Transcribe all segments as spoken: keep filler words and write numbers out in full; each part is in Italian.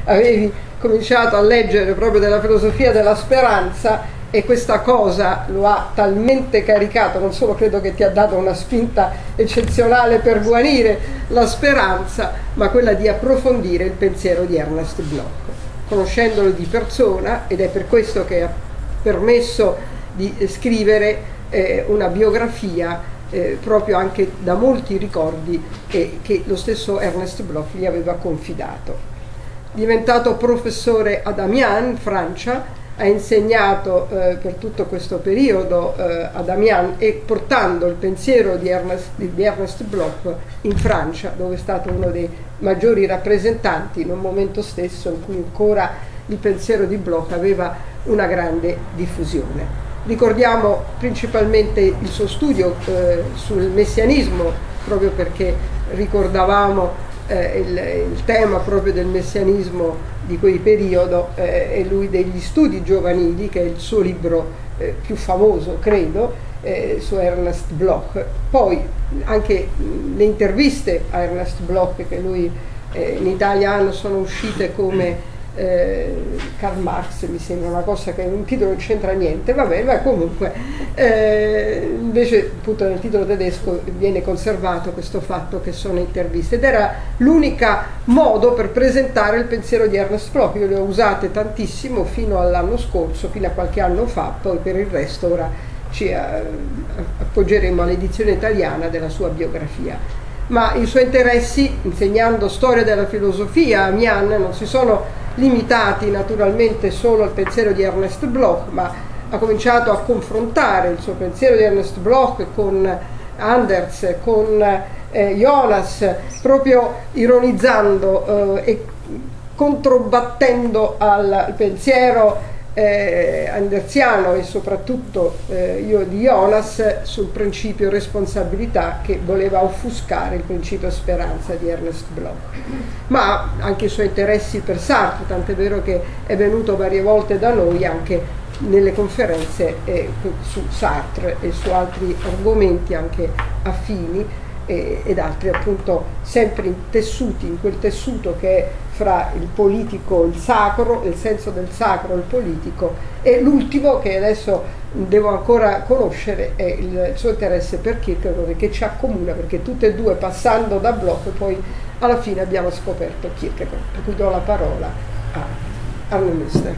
avevi cominciato a leggere proprio della filosofia della speranza, e questa cosa lo ha talmente caricato, non solo credo che ti ha dato una spinta eccezionale per guarire la speranza, ma quella di approfondire il pensiero di Ernest Bloch, conoscendolo di persona, ed è per questo che ha permesso di scrivere eh, una biografia eh, proprio anche da molti ricordi eh, che lo stesso Ernest Bloch gli aveva confidato. Diventato professore ad Amiens, in Francia, ha insegnato eh, per tutto questo periodo eh, ad Amiens, e portando il pensiero di Ernest, di Ernest Bloch in Francia, dove è stato uno dei maggiori rappresentanti in un momento stesso in cui ancora il pensiero di Bloch aveva una grande diffusione. Ricordiamo principalmente il suo studio eh, sul messianismo, proprio perché ricordavamo eh, il, il tema proprio del messianismo di quel periodo, eh, e lui degli studi giovanili, che è il suo libro eh, più famoso, credo, eh, su Ernest Bloch. Poi anche mh, le interviste a Ernest Bloch, che lui eh, in italiano sono uscite come eh, Karl Marx, mi sembra, una cosa che un titolo non c'entra niente, vabbè, ma comunque eh, invece appunto nel titolo tedesco viene conservato questo fatto che sono interviste, ed era l'unico modo per presentare il pensiero di Ernest Bloch. Io le ho usate tantissimo fino all'anno scorso, fino a qualche anno fa, poi per il resto ora ci eh, appoggeremo all'edizione italiana della sua biografia. Ma i suoi interessi, insegnando storia della filosofia a Amiens, non si sono limitati naturalmente solo al pensiero di Ernest Bloch, ma ha cominciato a confrontare il suo pensiero di Ernest Bloch con Anders, con eh, Jonas, proprio ironizzando eh, e controbattendo al, al pensiero eh, andersiano, e soprattutto eh, io di Jonas, sul principio responsabilità, che voleva offuscare il principio speranza di Ernest Bloch. Ma anche i suoi interessi per Sartre, tant'è vero che è venuto varie volte da noi anche nelle conferenze eh, su Sartre e su altri argomenti anche affini, eh, ed altri appunto sempre intessuti in quel tessuto che è fra il politico, il sacro, il senso del sacro, il politico, e l'ultimo che adesso devo ancora conoscere è il suo interesse per Kierkegaard, che ci accomuna, perché tutte e due, passando da Bloch, poi alla fine abbiamo scoperto Kierkegaard, per cui do la parola a Arno Müster.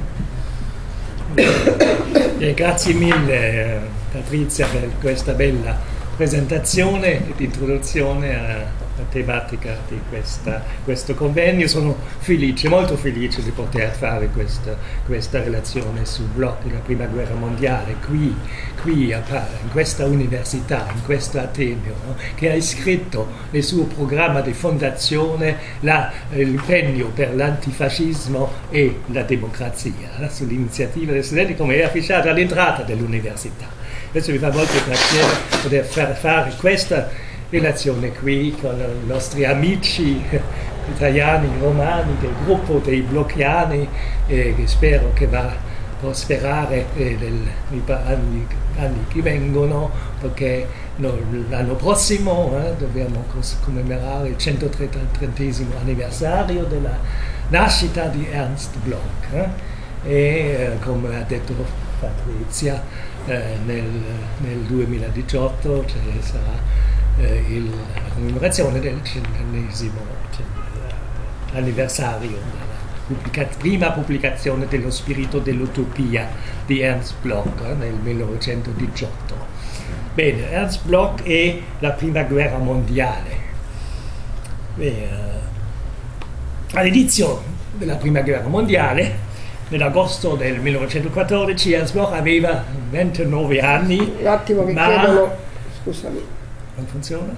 Eh, grazie mille Patrizia per questa bella presentazione ed introduzione alla tematica di questa, questo convegno. Sono felice, molto felice di poter fare questa, questa relazione su Bloch della Prima Guerra Mondiale qui, qui a, in questa università, in questo Ateneo, no? Che ha iscritto nel suo programma di fondazione la, il premio per l'antifascismo e la democrazia, no? Sull'iniziativa dei studenti, come è affichato all'entrata dell'università. Adesso mi fa molto piacere poter far fare questa relazione qui con i nostri amici italiani, romani, del gruppo dei blocchiani, eh, che spero che va a prosperare eh, nei anni, anni che vengono, perché no, l'anno prossimo eh, dobbiamo commemorare il centotrentesimo anniversario della nascita di Ernst Bloch, eh? e eh, come ha detto Patrizia, eh, nel, nel duemiladiciotto cioè, sarà Eh, il, la commemorazione del centesimo anniversario della pubblica, prima pubblicazione dello Spirito dell'Utopia di Ernst Bloch eh, nel millenovecentodiciotto. Bene, Ernst Bloch e la Prima Guerra Mondiale. Eh, all'inizio della Prima Guerra Mondiale, nell'agosto del millenovecentoquattordici, Ernst Bloch aveva ventinove anni. Un attimo che ma... chiedono, scusami. Non funziona?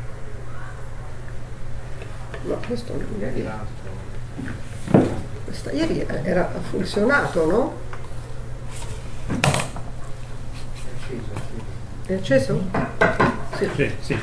No, questo non ieri, questa ieri era ha funzionato, no? È acceso? Sì, sì, sì.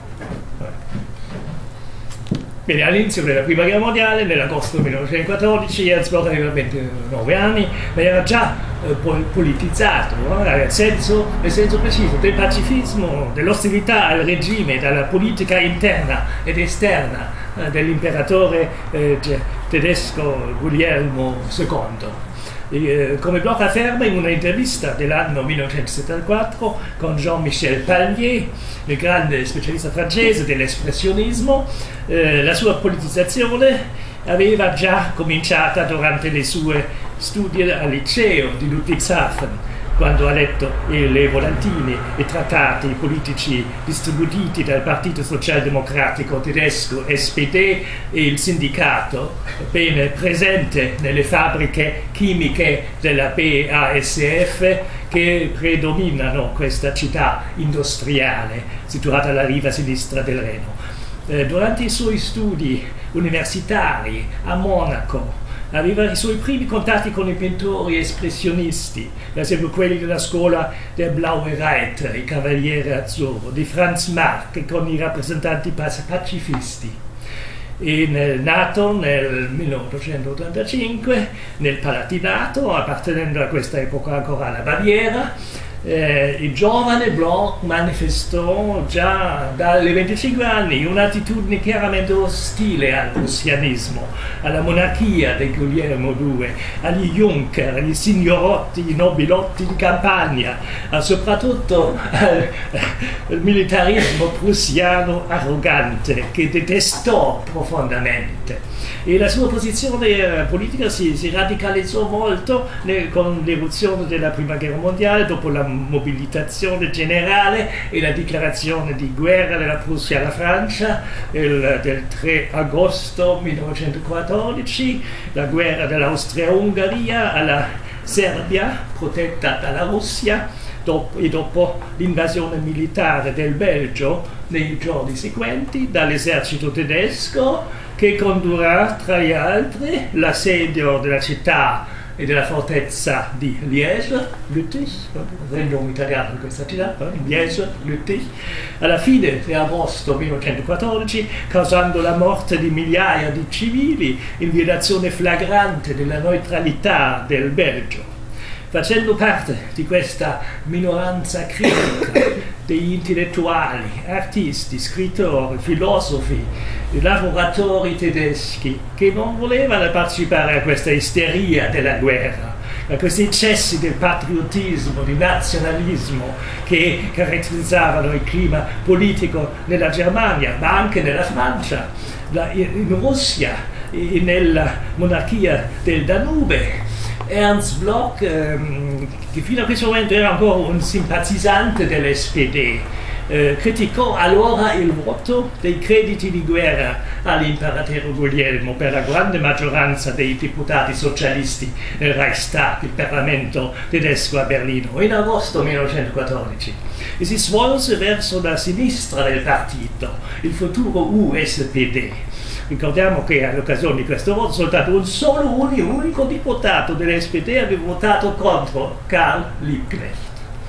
Bene, all'inizio della Prima Guerra Mondiale, nell'agosto del millenovecentoquattordici, Ernst Bloch aveva ventinove anni, ma era già eh, politizzato, no? nel, senso, nel senso preciso del pacifismo, dell'ostilità al regime, dalla politica interna ed esterna eh, dell'imperatore eh, tedesco Guglielmo secondo. Eh, come Bloch afferma in un'intervista dell'anno millenovecentosettantaquattro con Jean-Michel Palmier, il grande specialista francese dell'espressionismo, eh, la sua politicizzazione aveva già cominciata durante le sue studi al liceo di Ludwigshafen, quando ha letto le volantini e trattati politici distribuiti dal Partito Socialdemocratico Tedesco S P D e il sindacato ben presente nelle fabbriche chimiche della B A S F che predominano questa città industriale situata alla riva sinistra del Reno. Eh, durante i suoi studi universitari a Monaco aveva i suoi primi contatti con i pittori espressionisti, per esempio quelli della scuola del Blaue Reiter, il Cavaliere Azzurro, di Franz Marc, e con i rappresentanti pacifisti. E nel, nato nel milleottocentottantacinque nel Palatinato, appartenendo a questa epoca ancora alla Baviera, Eh, il giovane Bloch manifestò già dalle venticinque anni un'attitudine chiaramente ostile al prussianismo, alla monarchia di Guglielmo secondo, agli Junker, agli signorotti, i nobilotti di campagna, a soprattutto al, al militarismo prussiano arrogante che detestò profondamente. E la sua posizione eh, politica si, si radicalizzò molto nel, con l'eruzione della Prima Guerra Mondiale, dopo la mobilitazione generale e la dichiarazione di guerra della Prussia alla Francia il, del tre agosto millenovecentoquattordici, la guerra dell'Austria-Ungheria alla Serbia, protetta dalla Russia, dopo, e dopo l'invasione militare del Belgio nei giorni seguenti dall'esercito tedesco, che condurrà tra gli altri l'assedio della città e della fortezza di Liège, Lüttich, il nome italiano di questa città, Liège, Lüttich, alla fine di agosto millenovecentoquattordici, causando la morte di migliaia di civili in violazione flagrante della neutralità del Belgio. Facendo parte di questa minoranza critica degli intellettuali, artisti, scrittori, filosofi, lavoratori tedeschi che non volevano partecipare a questa isteria della guerra, a questi eccessi del patriottismo, di nazionalismo che caratterizzavano il clima politico nella Germania, ma anche nella Francia, in Russia e nella monarchia del Danube. Ernst Bloch, ehm, che fino a questo momento era ancora un simpatizzante dell'S P D, eh, criticò allora il voto dei crediti di guerra all'imperatore Guglielmo per la grande maggioranza dei deputati socialisti nel Reichstag, il Parlamento tedesco a Berlino, in agosto millenovecentoquattordici, e si svolse verso la sinistra del partito, il futuro U S P D. Ricordiamo che all'occasione di questo voto soltanto un solo un unico deputato dell'S P D aveva votato contro Karl Liebknecht.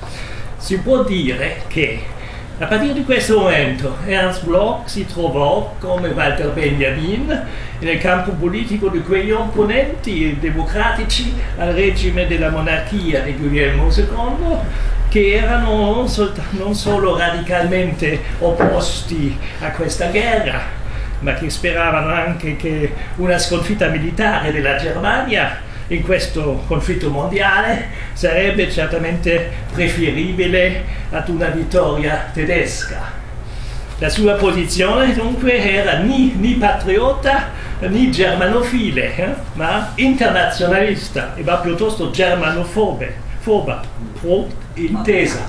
Si può dire che a partire di questo momento Ernst Bloch si trovò, come Walter Benjamin, nel campo politico di quegli opponenti democratici al regime della monarchia di Guglielmo secondo, che erano non, sol- non solo radicalmente opposti a questa guerra, ma che speravano anche che una sconfitta militare della Germania in questo conflitto mondiale sarebbe certamente preferibile ad una vittoria tedesca. La sua posizione dunque era ni, ni patriota ni germanofile, eh, ma internazionalista, e va piuttosto germanofobe, foba, pro intesa.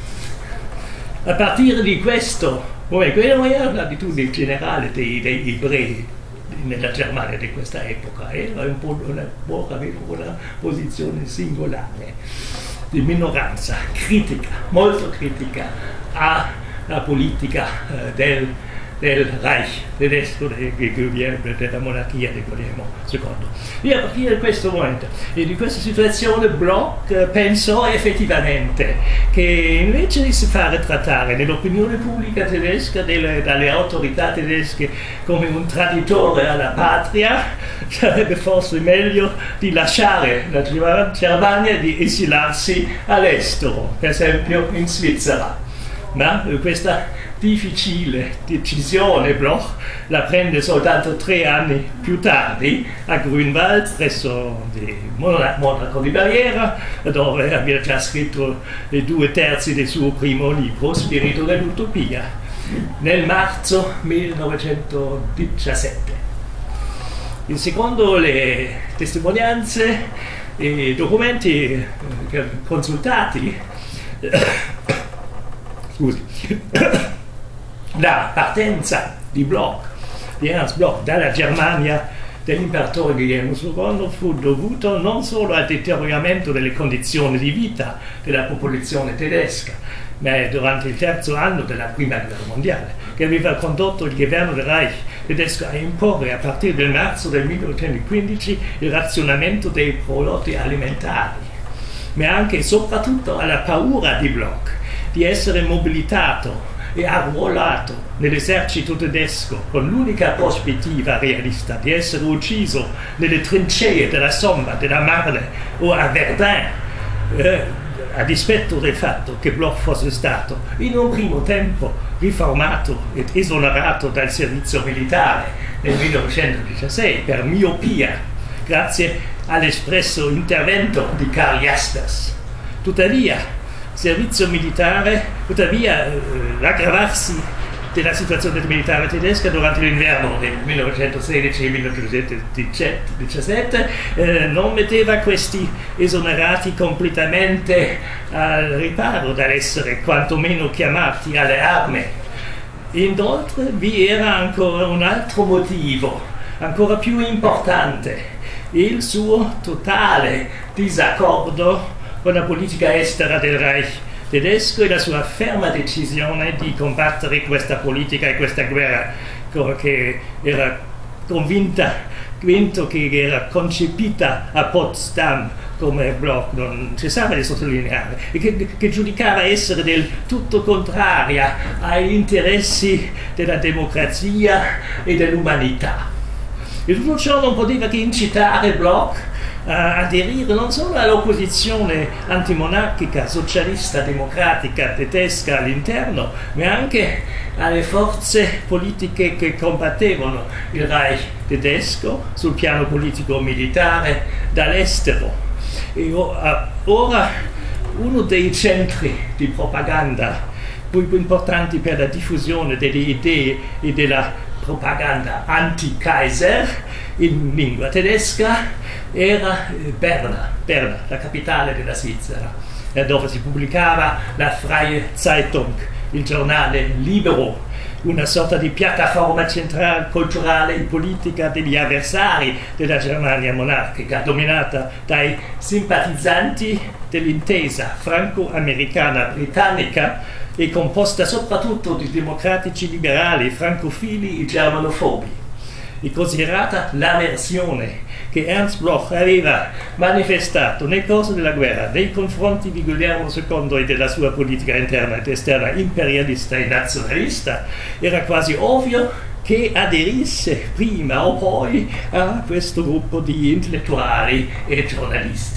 A partire di questo Quella era l'attitudine generale dei, dei ebrei nella Germania di questa epoca, era un po' una, una posizione singolare di minoranza, critica, molto critica alla politica eh, del, del Reich tedesco, della monarchia di Guglielmo secondo. E a partire da questo momento e di questa situazione Bloch eh, pensò effettivamente che invece di fare trattare nell'opinione pubblica tedesca delle, dalle autorità tedesche come un traditore alla patria, sarebbe forse meglio di lasciare la Germania e di esilarsi all'estero, per esempio in Svizzera. Ma questa difficile decisione Bloch la prende soltanto tre anni più tardi a Grünwald, presso di Monaco di Baviera, dove aveva già scritto le due terzi del suo primo libro, Spirito dell'Utopia, nel marzo millenovecentodiciassette. In secondo le testimonianze e documenti consultati, scusi, la partenza di Bloch, di Ernst Bloch, dalla Germania dell'imperatore Guglielmo secondo fu dovuto non solo al deterioramento delle condizioni di vita della popolazione tedesca, ma durante il terzo anno della prima guerra mondiale, che aveva condotto il governo del Reich tedesco a imporre a partire del marzo del millenovecentoquindici il razionamento dei prodotti alimentari, ma anche e soprattutto alla paura di Bloch di essere mobilitato e arruolato nell'esercito tedesco con l'unica prospettiva realista di essere ucciso nelle trincee della Somme, della Marne o a Verdun, eh, a dispetto del fatto che Bloch fosse stato in un primo tempo riformato ed esonerato dal servizio militare nel millenovecentodiciassei per miopia, grazie all'espresso intervento di Karl Jaspers. Tuttavia, servizio militare, tuttavia eh, l'aggravarsi della situazione militare tedesca durante l'inverno del millenovecentosedici e millenovecentodiciassette eh, non metteva questi esonerati completamente al riparo dall'essere quantomeno chiamati alle armi. Inoltre vi era ancora un altro motivo, ancora più importante, il suo totale disaccordo con la politica estera del Reich tedesco e la sua ferma decisione di combattere questa politica e questa guerra che era convinta, convinto che era concepita a Potsdam, come Bloch non cessava di sottolineare, e che, che giudicava essere del tutto contraria agli interessi della democrazia e dell'umanità. E tutto ciò non poteva che incitare Bloch a aderire non solo all'opposizione antimonarchica, socialista, democratica, tedesca all'interno, ma anche alle forze politiche che combattevano il Reich tedesco sul piano politico-militare dall'estero. E ora uno dei centri di propaganda più importanti per la diffusione delle idee e della propaganda anti-Kaiser in lingua tedesca era Berna, Berna, la capitale della Svizzera, dove si pubblicava la Freie Zeitung, il giornale libero, una sorta di piattaforma centrale, culturale e politica degli avversari della Germania monarchica, dominata dai simpatizzanti dell'intesa franco-americana britannica e composta soprattutto di democratici liberali, francofili e germanofobi. E considerata l'avversione che Ernst Bloch aveva manifestato nel corso della guerra nei confronti di Guglielmo secondo e della sua politica interna ed esterna imperialista e nazionalista, era quasi ovvio che aderisse prima o poi a questo gruppo di intellettuali e giornalisti.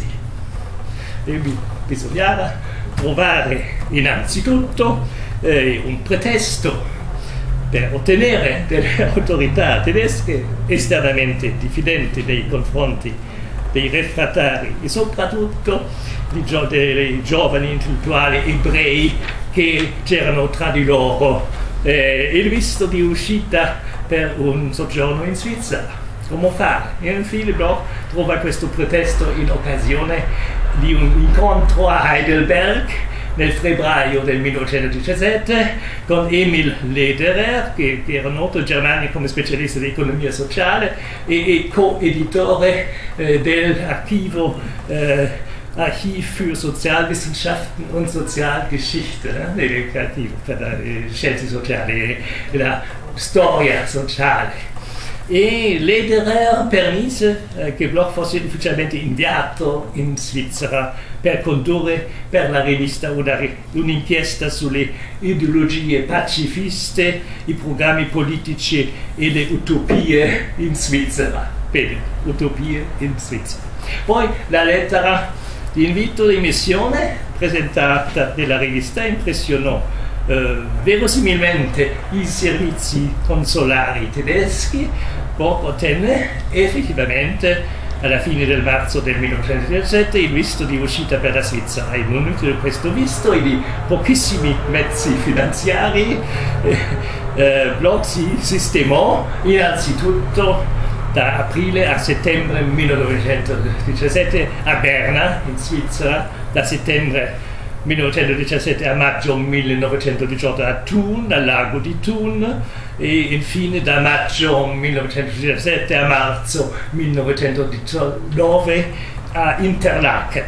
E bisognava trovare innanzitutto eh, un pretesto per ottenere delle autorità tedesche esternamente diffidenti nei confronti dei refrattari e soprattutto di gio- dei giovani intellettuali ebrei che c'erano tra di loro eh, il visto di uscita per un soggiorno in Svizzera. Come fare? E infine Bloch trova questo pretesto in occasione di un incontro a Heidelberg nel febbraio del millenovecentodiciassette con Emil Lederer, che, che era noto in Germania come specialista di economia sociale e, e coeditore eh, dell'archivo eh, Archiv für Sozialwissenschaften und Sozialgeschichte, eh, l'archivo per le scienze sociali e la storia sociale. E Lederer permise eh, che Bloch fosse ufficialmente inviato in Svizzera per condurre per la rivista una, un'inchiesta sulle ideologie pacifiste, i programmi politici e le utopie in Svizzera. Bene, utopie in Svizzera. Poi la lettera di invito di missione presentata nella rivista impressionò eh, verosimilmente i servizi consolari tedeschi, Bloch ottenne effettivamente alla fine del marzo del millenovecentodiciassette il visto di uscita per la Svizzera. In munito di questo visto e di pochissimi mezzi finanziari, eh, eh, Bloch si sistemò innanzitutto da aprile a settembre millenovecentodiciassette a Berna, in Svizzera, da settembre millenovecentodiciassette a maggio millenovecentodiciotto a Thun, al lago di Thun, e infine da maggio millenovecentodiciassette a marzo millenovecentodiciannove a Interlaken.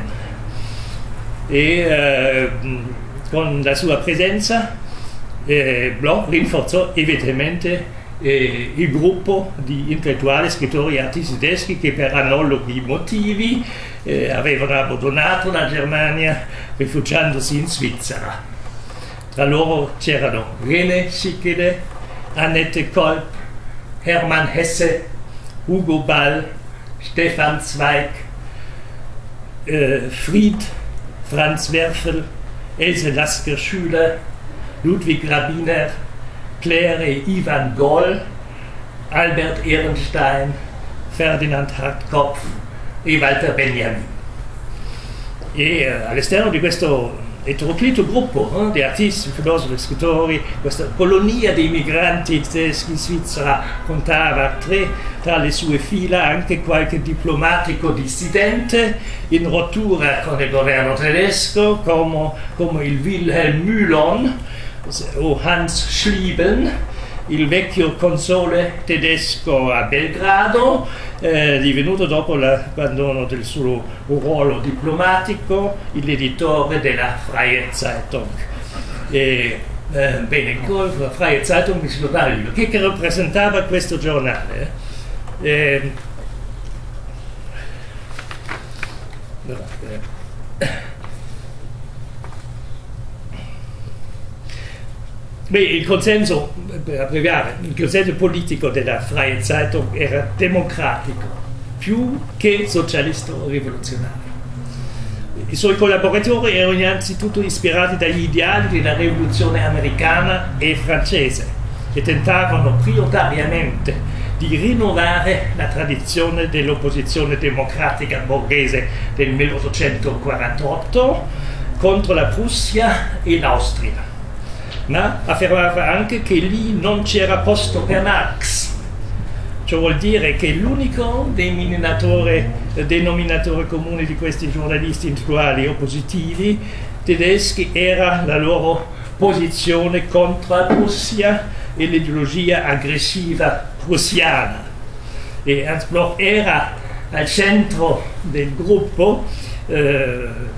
E eh, con la sua presenza eh, Bloch rinforzò evidentemente eh, il gruppo di intellettuali, scrittori e artisti tedeschi che per analoghi motivi eh, avevano abbandonato la Germania rifugiandosi in Svizzera. Tra loro c'erano René Schickele, Annette Kolb, Hermann Hesse, Hugo Ball, Stefan Zweig, äh, Fried, Franz Werfel, Else Lasker-Schüler, Ludwig Rabiner, Claire et Ivan Goll, Albert Ehrenstein, Ferdinand Hartkopf e Walter Benjamin. E eh, all'esterno di questo eteroclito gruppo eh, di artisti, filosofi, scrittori, questa colonia di migranti tedeschi in Svizzera contava tre, tra le sue fila anche qualche diplomatico dissidente in rottura con il governo tedesco, come, come il Wilhelm Mühlon o Hans Schlieben, il vecchio console tedesco a Belgrado, eh, divenuto dopo l'abbandono del suo ruolo diplomatico l'editore della Freie Zeitung. E, eh, bene, la Freie Zeitung mi si notava che rappresentava questo giornale. Eh, eh, Beh, il consenso, per abbreviare, il consenso politico della Freie Zeitung era democratico, più che socialista o rivoluzionario. I suoi collaboratori erano innanzitutto ispirati dagli ideali della rivoluzione americana e francese, che tentavano prioritariamente di rinnovare la tradizione dell'opposizione democratica borghese del milleottocentoquarantotto contro la Prussia e l'Austria. Ma affermava anche che lì non c'era posto per Marx. Ciò vuol dire che l'unico denominatore, denominatore comune di questi giornalisti intellettuali oppositivi tedeschi era la loro posizione contro la Prussia e l'ideologia aggressiva prussiana. E Ernst Bloch era al centro del gruppo, eh,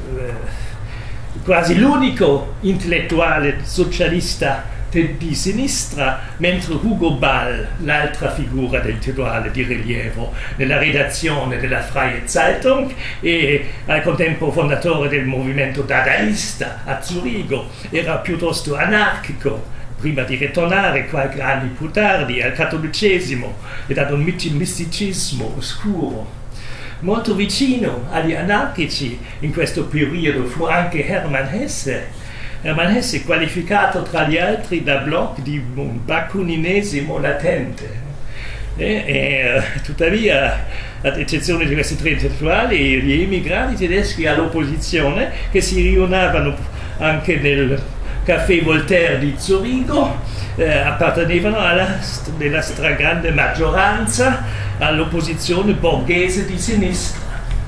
quasi l'unico intellettuale socialista di sinistra, mentre Hugo Ball, l'altra figura del intellettuale di rilievo nella redazione della Freie Zeitung e al contempo fondatore del movimento dadaista a Zurigo, era piuttosto anarchico, prima di ritornare qualche anno più tardi al cattolicesimo e ad un misticismo oscuro. Molto vicino agli anarchici in questo periodo fu anche Hermann Hesse. Hermann Hesse qualificato tra gli altri da Bloch di un bakuninesimo latente. E, e, tuttavia, ad eccezione di questi tre intellettuali, gli immigrati tedeschi all'opposizione, che si riunivano anche nel Café Voltaire di Zurigo, eh, appartenevano alla nella stragrande maggioranza all'opposizione borghese di sinistra.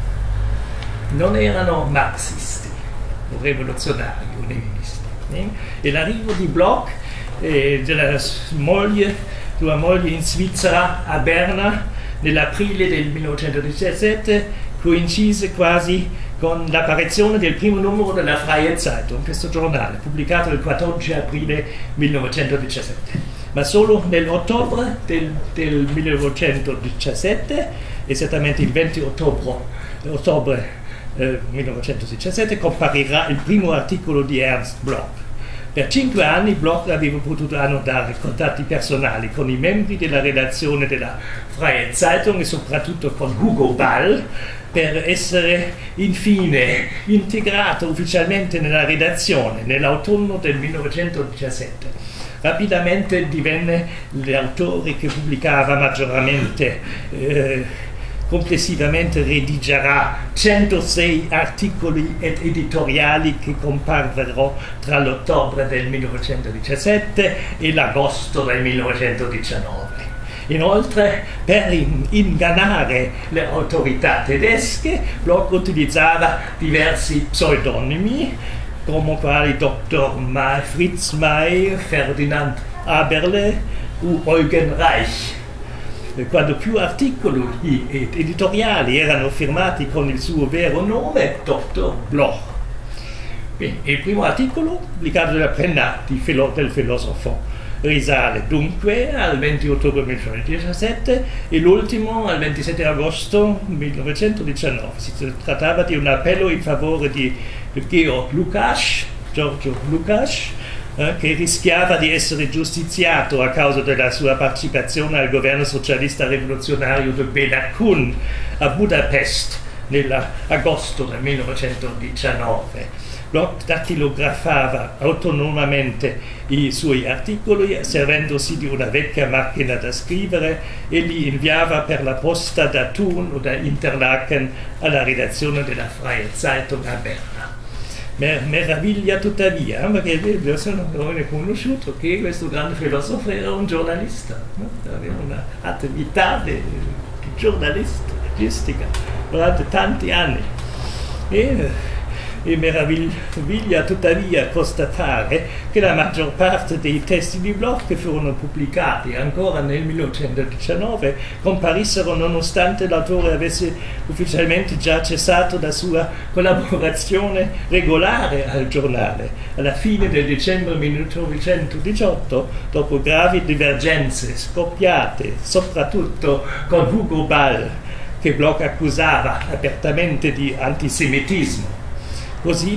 Non erano marxisti o rivoluzionari o leninisti. Eh? E l'arrivo di Bloch e della moglie, sua moglie in Svizzera a Berna nell'aprile del millenovecentodiciassette coincise quasi con l'apparizione del primo numero della Freie Zeitung, questo giornale, pubblicato il quattordici aprile millenovecentodiciassette. Ma solo nell'ottobre del, del millenovecentodiciassette, esattamente il venti ottobre, ottobre eh, millenovecentodiciassette, comparirà il primo articolo di Ernst Bloch. Per cinque anni Bloch aveva potuto annodare contatti personali con i membri della redazione della Freie Zeitung e soprattutto con Hugo Ball, per essere infine integrato ufficialmente nella redazione nell'autunno del millenovecentodiciassette. Rapidamente divenne l'autore che pubblicava maggiormente, eh, complessivamente redigerà centosei articoli ed editoriali che comparvero tra l'ottobre del millenovecentodiciassette e l'agosto del millenovecentodiciannove. Inoltre, per ingannare le autorità tedesche, Bloch utilizzava diversi pseudonimi, come quali dottor Fritz May, Ferdinand Aberle o Eugen Reich. Quando più articoli ed editoriali erano firmati con il suo vero nome, dottor Bloch. Bene, il primo articolo, pubblicato dalla penna di filo- del filosofo, risale dunque al venti ottobre millenovecentodiciassette e l'ultimo al ventisette agosto millenovecentodiciannove. Si trattava di un appello in favore di Georg Lukács, Giorgio Lukács, eh, che rischiava di essere giustiziato a causa della sua partecipazione al governo socialista rivoluzionario di Béla Kun a Budapest nell'agosto del millenovecentodiciannove. Bloch dattilografava autonomamente i suoi articoli servendosi di una vecchia macchina da scrivere e li inviava per la posta da Thun o da Interlaken alla redazione della Freie Zeitung a Berna. Mer- meraviglia tuttavia, perché io sono conosciuto che questo grande filosofo era un giornalista, no? Aveva un'attività di, di giornalistica durante tanti anni. E, E meraviglia tuttavia constatare che la maggior parte dei testi di Bloch che furono pubblicati ancora nel millenovecentodiciannove comparissero nonostante l'autore avesse ufficialmente già cessato la sua collaborazione regolare al giornale. Alla fine del dicembre millenovecentodiciotto, dopo gravi divergenze scoppiate soprattutto con Hugo Ball, che Bloch accusava apertamente di antisemitismo. Così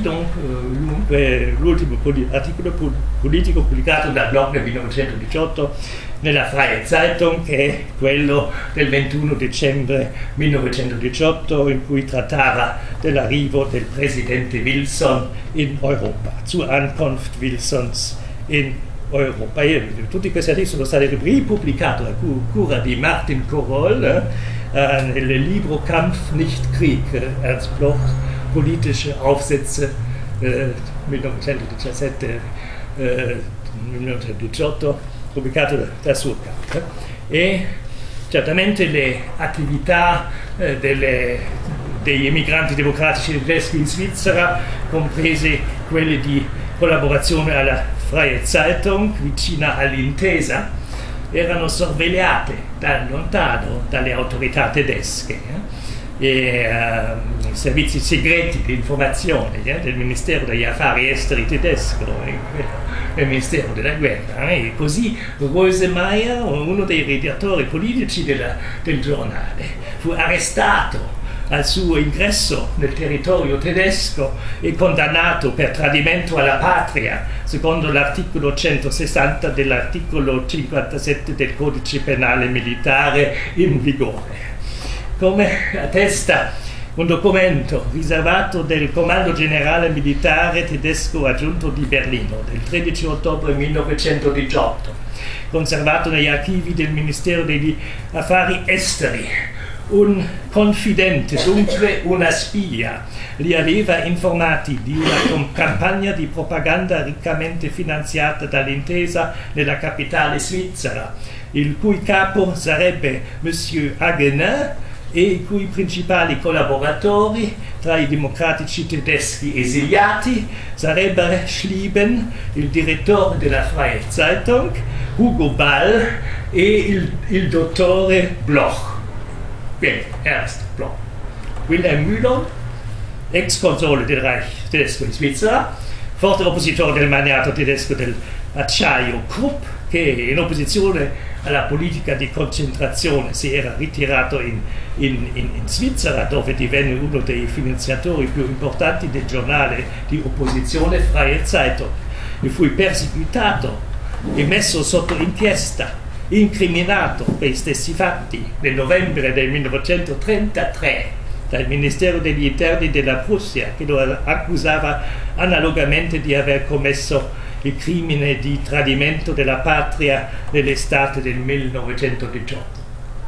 dunque l'ultimo articolo politico pubblicato da Bloch nel millenovecentodiciotto nella Freie Zeitung, che è quello del ventuno dicembre millenovecentodiciotto, in cui trattava dell'arrivo del presidente Wilson in Europa, zur Ankunft Wilsons in Europa. E tutti questi articoli sono stati ripubblicati a cura di Martin Korol eh, nel libro Kampf nicht Krieg, Ernst Bloch, politische Aufsätze eh, millenovecentodiciassette millenovecentodiciotto, pubblicato da, da Surkamp. E certamente le attività eh, delle, degli emigranti democratici tedeschi in Svizzera, comprese quelle di collaborazione alla Freie Zeitung, vicina all'intesa, erano sorvegliate da lontano dalle autorità tedesche. Eh? E uh, i servizi segreti di informazione eh, del Ministero degli Affari Esteri tedesco e del Ministero della Guerra. E così Rosemeyer, uno dei redattori politici della, del giornale, fu arrestato al suo ingresso nel territorio tedesco e condannato per tradimento alla patria, secondo l'articolo centosessanta dell'articolo cinquantasette del Codice Penale Militare in vigore. Come attesta un documento riservato del Comando Generale Militare Tedesco Aggiunto di Berlino del tredici ottobre millenovecentodiciotto, conservato negli archivi del Ministero degli Affari Esteri. Un confidente, dunque una spia, li aveva informati di una campagna di propaganda riccamente finanziata dall'intesa nella capitale svizzera, il cui capo sarebbe Monsieur Hagener e i cui principali collaboratori tra i democratici tedeschi esiliati sarebbero Schlieben, il direttore della Freie Zeitung, Hugo Ball e il, il dottore Bloch. Bene, Ernst Bloch. Wilhelm Müller, ex console del Reich tedesco in Svizzera, forte oppositore del magnato tedesco dell'acciaio Krupp, che in opposizione alla politica di concentrazione si era ritirato in, in, in, in Svizzera, dove divenne uno dei finanziatori più importanti del giornale di opposizione Freie Zeitung. e fu perseguitato e messo sotto inchiesta, incriminato per gli stessi fatti nel novembre del millenovecentotrentatré dal Ministero degli Interni della Prussia, che lo accusava analogamente di aver commesso il crimine di tradimento della patria nell'estate del millenovecentodiciotto.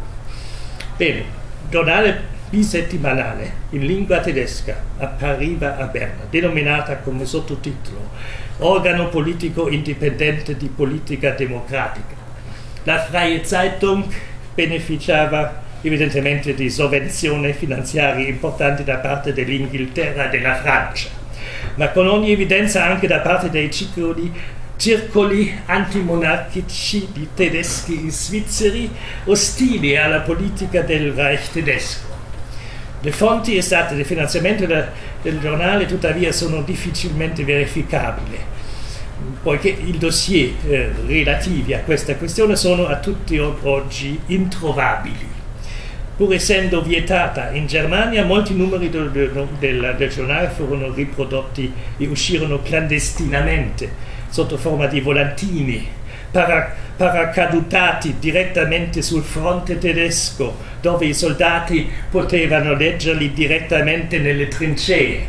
Bene, giornale bisettimanale in lingua tedesca appariva a Berna, denominata come sottotitolo Organo politico indipendente di politica democratica. La Freie Zeitung beneficiava evidentemente di sovvenzioni finanziarie importanti da parte dell'Inghilterra e della Francia, ma con ogni evidenza anche da parte dei circoli, circoli antimonarchici di tedeschi e svizzeri ostili alla politica del Reich tedesco. Le fonti estate di finanziamento del, del giornale tuttavia sono difficilmente verificabili, poiché i dossier eh, relativi a questa questione sono a tutti oggi introvabili. Pur essendo vietata in Germania, molti numeri del, del, del giornale furono riprodotti e uscirono clandestinamente sotto forma di volantini para, paracadutati direttamente sul fronte tedesco, dove i soldati potevano leggerli direttamente nelle trincee.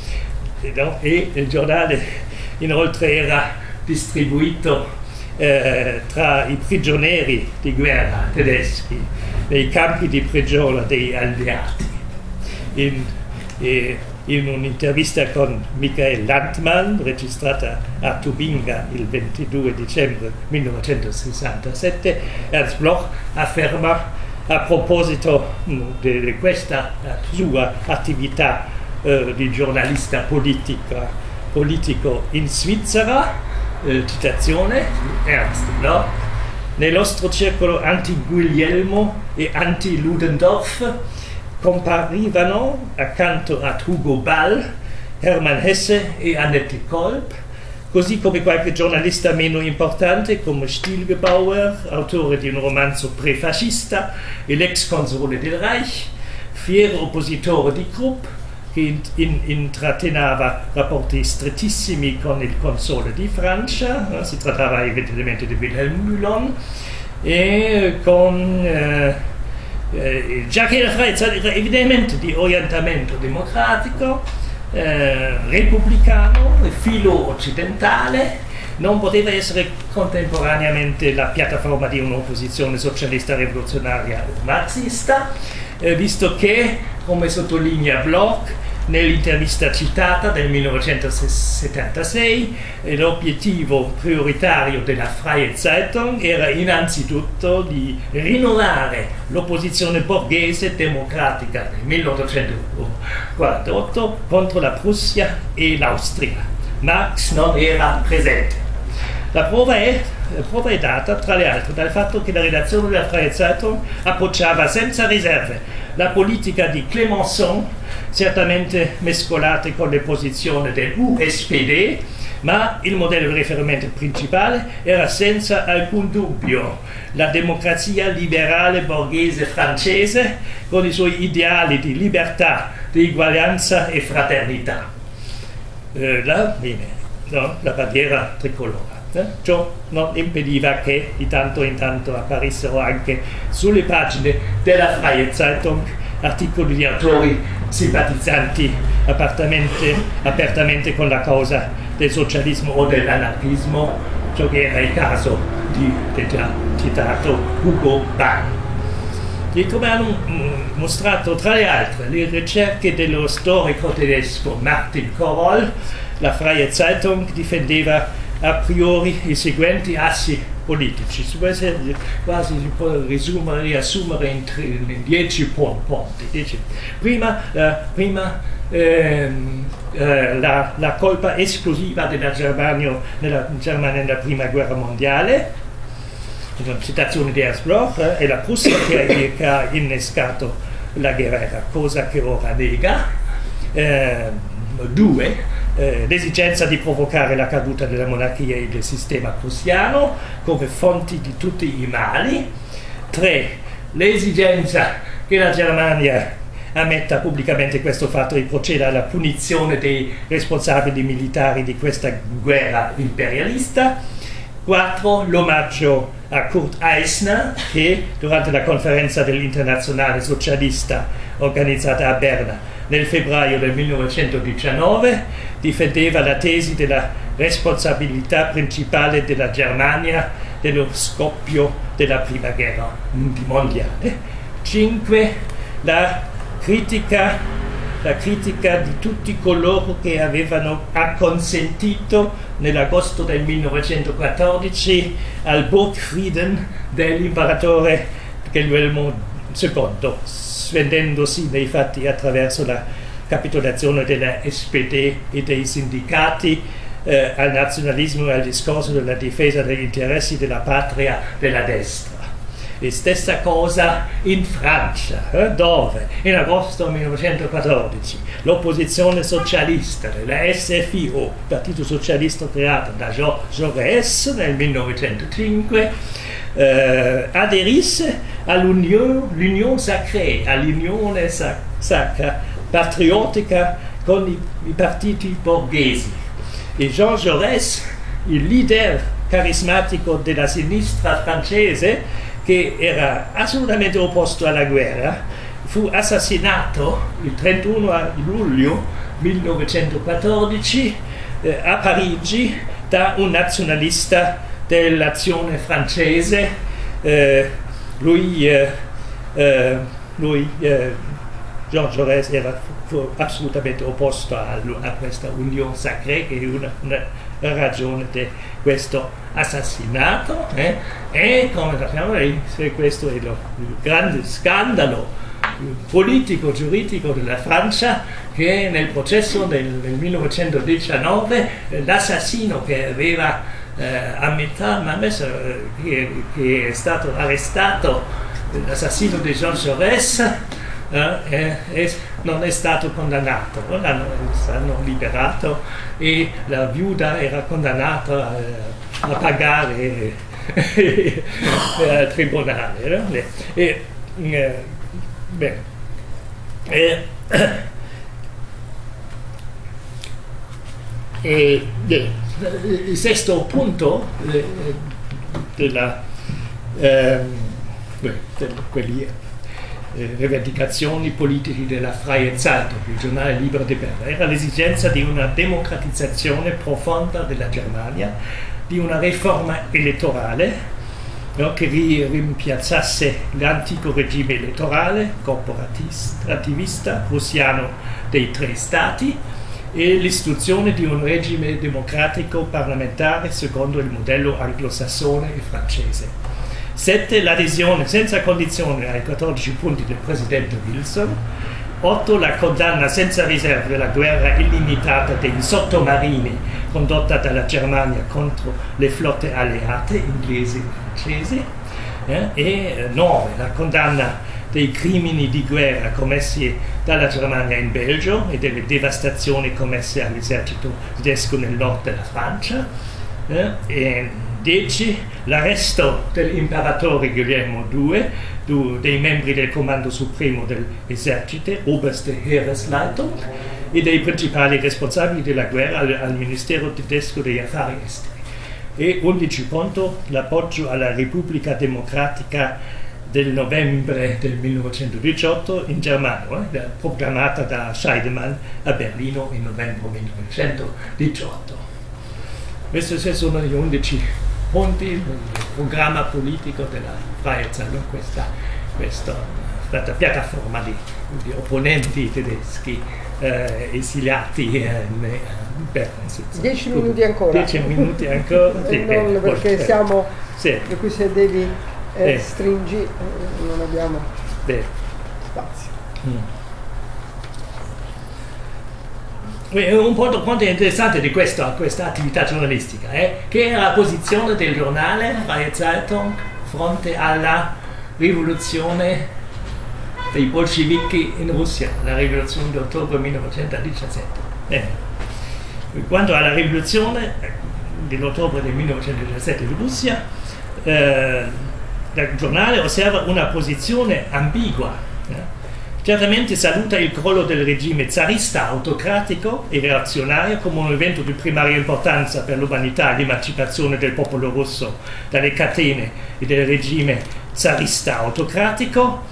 No? E il giornale inoltre era distribuito eh, tra i prigionieri di guerra tedeschi nei campi di prigione degli alleati. In, eh, in un'intervista con Michael Landmann, registrata a Tubinga il ventidue dicembre millenovecentosessantasette, Ernst Bloch afferma a proposito di, di questa sua attività eh, di giornalista politica, politico in Svizzera, eh, citazione, Ernst Bloch: nel nostro circolo anti-Guglielmo e anti-Ludendorff comparivano accanto a Hugo Ball, Hermann Hesse e Annette Kolb, così come qualche giornalista meno importante come Stilgebauer, autore di un romanzo prefascista e l'ex console del Reich, fiero oppositore di Krupp, che in, in, intratteneva rapporti strettissimi con il console di Francia, si trattava evidentemente di Wilhelm Müllon, e con eh, eh, già che la Freie Zeitung era evidentemente di orientamento democratico, eh, repubblicano, filo occidentale, non poteva essere contemporaneamente la piattaforma di un'opposizione socialista rivoluzionaria o marxista, eh, visto che, come sottolinea Bloch nell'intervista citata del millenovecentosettantasei, l'obiettivo prioritario della Freie Zeitung era innanzitutto di rinnovare l'opposizione borghese democratica del milleottocentoquarantotto contro la Prussia e l'Austria. Marx non era presente. La prova è, la prova è data, tra le altre, dal fatto che la redazione della Freie Zeitung appoggiava senza riserve la politica di Clemenceau, certamente mescolate con le posizioni del U S P D, ma il modello di riferimento principale era senza alcun dubbio la democrazia liberale borghese francese con i suoi ideali di libertà, di uguaglianza e fraternità. Eh, la, bene, no, la bandiera tricolore. Eh? Ciò non impediva che di tanto in tanto apparissero anche sulle pagine della Freie Zeitung articoli di autori simpatizzanti apertamente, apertamente con la causa del socialismo o dell'anarchismo, ciò che era il caso di, del già citato Hugo Ball. E come hanno mostrato tra le altre le ricerche dello storico tedesco Martin Korol, la Freie Zeitung difendeva a priori i seguenti assi politici. Si può essere, quasi si può risumere, riassumere in, in dieci punti. Dieci. Prima, eh, prima ehm, eh, la, la colpa esclusiva della Germania nella, Germania nella prima guerra mondiale, una citazione di Ernst Bloch, eh, è la Prussia che, che ha innescato la guerra, cosa che ora nega. Eh, due, Eh, l'esigenza di provocare la caduta della monarchia e del sistema prussiano come fonti di tutti i mali. Tre, l'esigenza che la Germania ammetta pubblicamente questo fatto e proceda alla punizione dei responsabili militari di questa guerra imperialista. quattro. L'omaggio a Kurt Eisner, che durante la conferenza dell'Internazionale Socialista organizzata a Berna nel febbraio del millenovecentodiciannove difendeva la tesi della responsabilità principale della Germania dello scoppio della prima guerra mondiale. cinque. La critica, la critica di tutti coloro che avevano acconsentito nell'agosto del millenovecentoquattordici al Burgfrieden dell'imperatore Guglielmo secondo, svendendosi nei fatti attraverso la capitolazione della S P D e dei sindacati eh, al nazionalismo e al discorso della difesa degli interessi della patria della destra. E stessa cosa in Francia, eh, dove in agosto millenovecentoquattordici l'opposizione socialista della S F I O, Partito Socialista creato da Jaurès nel millenovecentocinque, eh, aderisse all'Unione Sacrée, all'Unione Sacra Patriottica con i, i partiti borghesi. E Jean Jaurès, il leader carismatico della sinistra francese, che era assolutamente opposto alla guerra, fu assassinato il trentuno luglio millenovecentoquattordici eh, a Parigi da un nazionalista dell'azione francese. Eh, lui, eh, eh, lui eh, Jean Jaurès era fu assolutamente opposto a, a questa Unione Sacrée, che è una, una ragione di questo assassinato, eh? E come sappiamo questo è lo, il grande scandalo politico giuridico della Francia, che nel processo del, del millenovecentodiciannove eh, l'assassino che aveva eh, ammesso eh, che, che è stato arrestato, l'assassino di Jean Jaurès, Eh, eh, non è stato condannato, l'hanno liberato e la viuda era condannata a, a pagare eh, al tribunale. No? E, eh, beh, eh, eh, il sesto punto eh, della eh, beh, del, quelli Eh, rivendicazioni politiche della Freie Zeitung, il giornale libero di Berna, era l'esigenza di una democratizzazione profonda della Germania, di una riforma elettorale, no, che rimpiazzasse l'antico regime elettorale corporativista russiano dei tre stati e l'istituzione di un regime democratico parlamentare secondo il modello anglosassone e francese. sette. L'adesione senza condizione ai quattordici punti del presidente Wilson. otto. La condanna senza riserve della guerra illimitata dei sottomarini condotta dalla Germania contro le flotte alleate inglesi e francesi. Eh? E nove. La condanna dei crimini di guerra commessi dalla Germania in Belgio e delle devastazioni commesse all'esercito tedesco nel nord della Francia. Eh? E dieci. L'arresto dell'imperatore Guglielmo secondo, dei membri del Comando Supremo dell'esercito, Oberste Heeresleitung, e dei principali responsabili della guerra al, al Ministero tedesco degli affari esteri. E undici. Punto, l'appoggio alla Repubblica Democratica del novembre del millenovecentodiciotto in Germania, eh, proclamata da Scheidemann a Berlino in novembre millenovecentodiciotto. Questi sono gli undici punti del programma politico della Freie Zeitung, questa, questa, questa piattaforma di, di opponenti tedeschi eh, esiliati eh, in Berna. Dieci minuti ancora. Dieci minuti ancora. Sì, non beh, perché poi, siamo, sì. per cui se devi eh, eh. stringi eh, non abbiamo beh. spazio. Mm. Un punto, punto interessante di questa, questa attività giornalistica è eh, che era la posizione del giornale Freie Zeitung fronte alla rivoluzione dei bolscevichi in Russia, la rivoluzione di ottobre millenovecentodiciassette. Eh. Quanto alla rivoluzione dell'ottobre del millenovecentodiciassette in Russia, eh, il giornale osserva una posizione ambigua. Eh. Certamente saluta il crollo del regime zarista, autocratico e reazionario come un evento di primaria importanza per l'umanità e l'emancipazione del popolo russo dalle catene del regime zarista autocratico,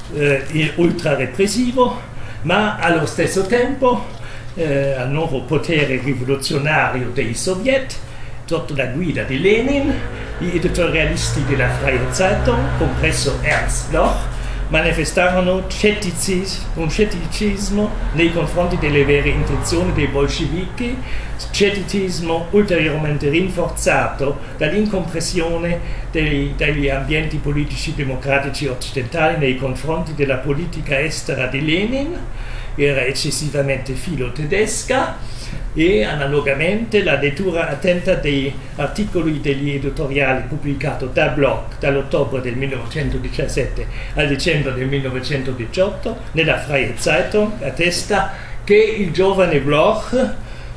eh, ultra repressivo, ma allo stesso tempo eh, al nuovo potere rivoluzionario dei soviet, sotto la guida di Lenin, gli editorialisti della Freie Zeitung, compreso Ernst Bloch, manifestarono scetticismo, un scetticismo nei confronti delle vere intenzioni dei bolscevichi, scetticismo ulteriormente rinforzato dall'incomprensione dei, degli ambienti politici democratici occidentali nei confronti della politica estera di Lenin, era eccessivamente filo-tedesca, e analogamente la lettura attenta dei articoli degli editoriali pubblicati da Bloch dall'ottobre del millenovecentodiciassette al dicembre del millenovecentodiciotto nella Freie Zeitung attesta che il giovane Bloch,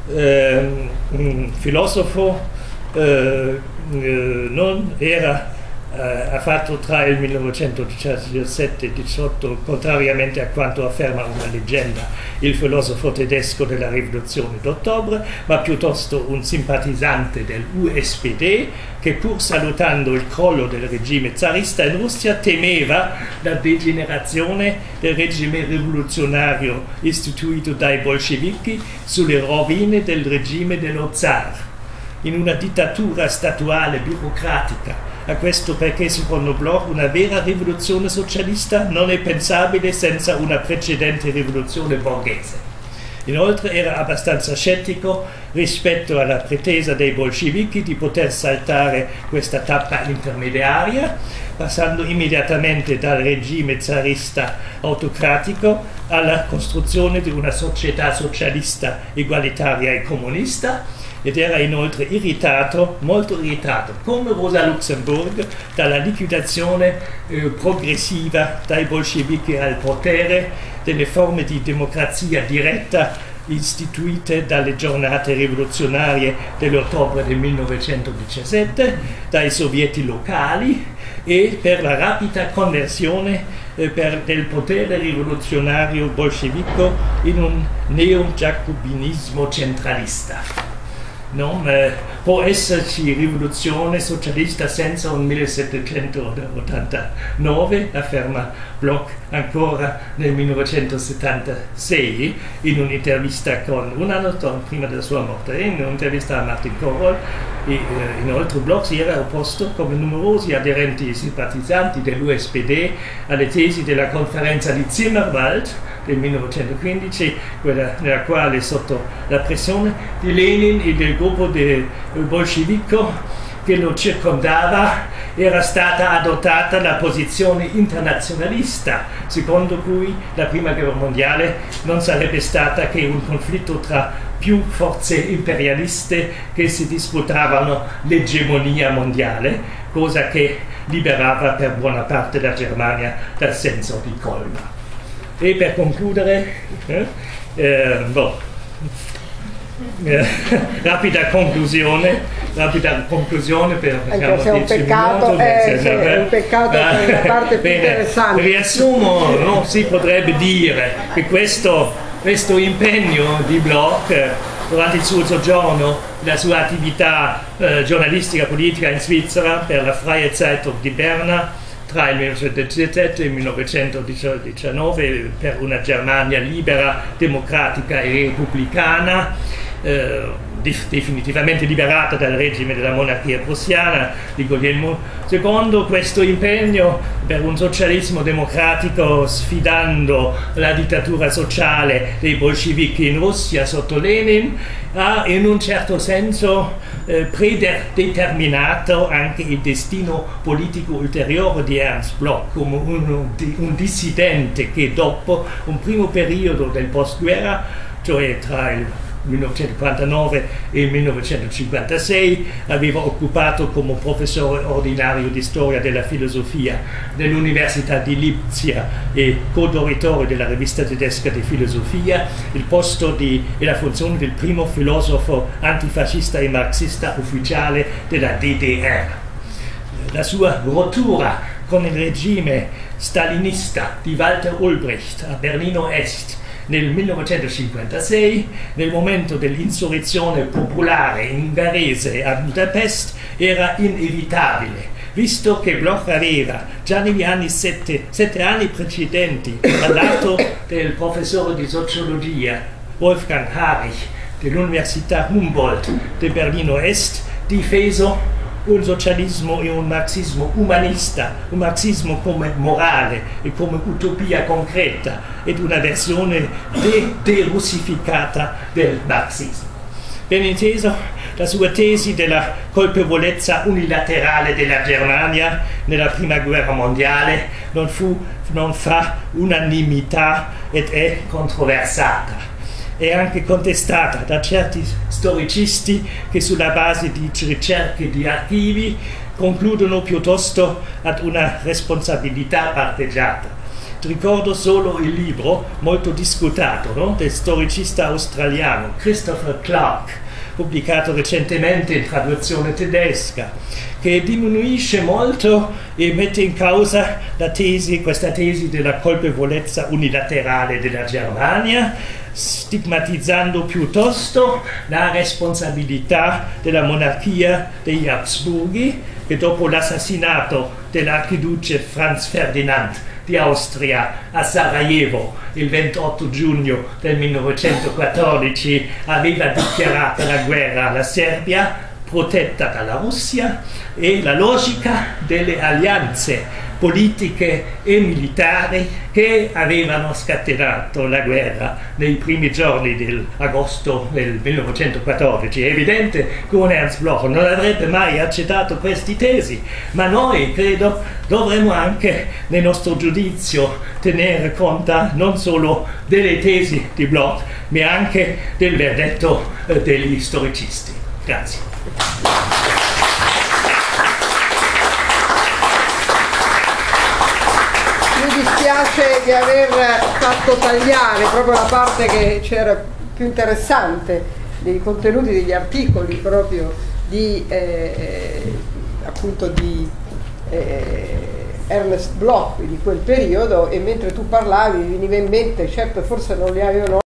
eh, un filosofo, eh, eh, non era Uh, ha fatto tra il millenovecentodiciassette e diciotto, contrariamente a quanto afferma una leggenda, il filosofo tedesco della rivoluzione d'ottobre, ma piuttosto un simpatizzante dell'U S P D che, pur salutando il crollo del regime zarista in Russia, temeva la degenerazione del regime rivoluzionario istituito dai bolscevichi sulle rovine del regime dello zar, in una dittatura statuale burocratica. A questo perché, secondo Bloch, una vera rivoluzione socialista non è pensabile senza una precedente rivoluzione borghese. Inoltre era abbastanza scettico rispetto alla pretesa dei bolscevichi di poter saltare questa tappa intermediaria, passando immediatamente dal regime zarista autocratico alla costruzione di una società socialista, egualitaria e comunista, ed era inoltre irritato, molto irritato, come Rosa Luxemburg, dalla liquidazione eh, progressiva dai bolscevichi al potere delle forme di democrazia diretta istituite dalle giornate rivoluzionarie dell'ottobre del millenovecentodiciassette, dai sovieti locali, e per la rapida conversione eh, per, del potere rivoluzionario bolscevico in un neo-giacobinismo centralista. Non eh, può esserci rivoluzione socialista senza un millesettecentottantanove, afferma Bloch ancora nel millenovecentosettantasei in un'intervista con un anno prima della sua morte, in un'intervista a Martin Korol. E, eh, inoltre Bloch si era opposto, come numerosi aderenti e simpatizzanti dell'U S P D, alle tesi della conferenza di Zimmerwald del millenovecentoquindici, quella nella quale, sotto la pressione di Lenin e del gruppo del bolscevico che lo circondava, era stata adottata la posizione internazionalista, secondo cui la prima guerra mondiale non sarebbe stata che un conflitto tra più forze imperialiste che si disputavano l'egemonia mondiale, cosa che liberava per buona parte la Germania dal senso di colpa. E per concludere, eh, eh, boh, eh, rapida conclusione, rapida conclusione per diciamo, è un peccato, minuti, eh, sì, è un peccato per la parte più interessante. Riassumo, no, si potrebbe dire che questo, questo impegno di Bloch durante il suo soggiorno, la sua attività eh, giornalistica politica in Svizzera per la Freie Zeitung di Berna, tra il millenovecentodiciassette e il millenovecentodiciannove, per una Germania libera, democratica e repubblicana, eh, definitivamente liberata dal regime della monarchia prussiana di Guglielmo secondo. Questo impegno per un socialismo democratico, sfidando la dittatura sociale dei bolscevichi in Russia sotto Lenin, ha in un certo senso eh, predeterminato anche il destino politico ulteriore di Ernst Bloch, come un, un dissidente che dopo un primo periodo del postguerra, cioè tra il millenovecentoquarantanove e il millenovecentocinquantasei, aveva occupato come professore ordinario di storia della filosofia dell'Università di Lipsia e coautore della rivista tedesca di filosofia il posto di, e la funzione del primo filosofo antifascista e marxista ufficiale della D D R. La sua rottura con il regime stalinista di Walter Ulbricht a Berlino Est nel millenovecentocinquantasei, nel momento dell'insurrezione popolare ungherese a Budapest, era inevitabile, visto che Bloch aveva già negli anni sette, sette anni precedenti, dal lato del professore di sociologia Wolfgang Harich dell'Università Humboldt di Berlino Est, difeso un socialismo e un marxismo umanista, un marxismo come morale e come utopia concreta ed una versione de- derussificata del marxismo. Ben inteso, la sua tesi della colpevolezza unilaterale della Germania nella prima guerra mondiale non fu, non fa unanimità ed è controversata. È anche contestata da certi storicisti che sulla base di ricerche di archivi concludono piuttosto ad una responsabilità parteggiata. Ricordo solo il libro molto discutato, no? del storicista australiano Christopher Clark, pubblicato recentemente in traduzione tedesca, che diminuisce molto e mette in causa la tesi, questa tesi della colpevolezza unilaterale della Germania, stigmatizzando piuttosto la responsabilità della monarchia degli Habsburghi, che dopo l'assassinato dell'arciduce Franz Ferdinand di Austria a Sarajevo il ventotto giugno del millenovecentoquattordici aveva dichiarato la guerra alla Serbia, protetta dalla Russia, e la logica delle alleanze politiche e militari che avevano scatenato la guerra nei primi giorni dell'agosto del millenovecentoquattordici. È evidente che un Ernst Bloch non avrebbe mai accettato queste tesi, ma noi credo dovremmo anche nel nostro giudizio tenere conto non solo delle tesi di Bloch, ma anche del verdetto eh, degli storicisti. Grazie. Mi dispiace di aver fatto tagliare proprio la parte che c'era più interessante dei contenuti degli articoli proprio di eh, appunto di eh, Ernst Bloch di quel periodo, e mentre tu parlavi mi veniva in mente, certo forse non li avevano